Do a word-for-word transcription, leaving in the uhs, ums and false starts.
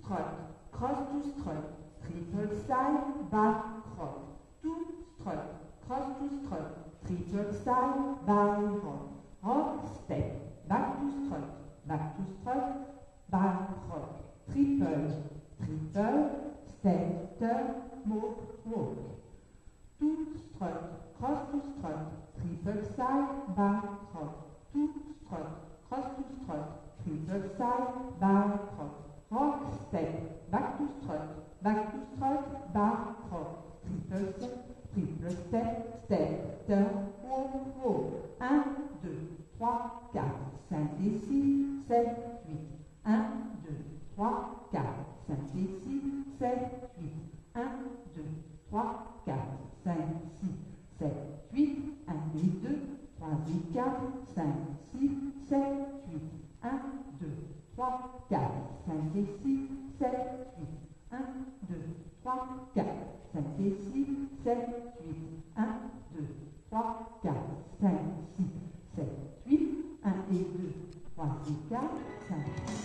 strut, cross to strut, triple side, back, cross, two strut, cross to strut, triple side, back, rock, rock, step, back to strut, back to strut, back, rock, triple, triple, step, turn, move, walk, two strut, cross to strut, triple side, back, rock, two strut, cross to strut, triple side, back, rock, rock, step, back to strut, back to strut, back, rock, triple step, triple step, step, turn, walk, walk, un, deux, trois, quatre, cinq et six, sept, huit, un, deux, trois, quatre, cinq et six, sept, huit, un, deux, trois, quatre, cinq, six, sept, huit, un et deux, trois et quatre, cinq, six, sept, huit, un, deux, trois, quatre, cinq et six, sept, huit, un, deux, trois, quatre, cinq et six, sept, huit, un, deux, trois, quatre, cinq, six, sept, huit, un et deux, trois et quatre, cinq,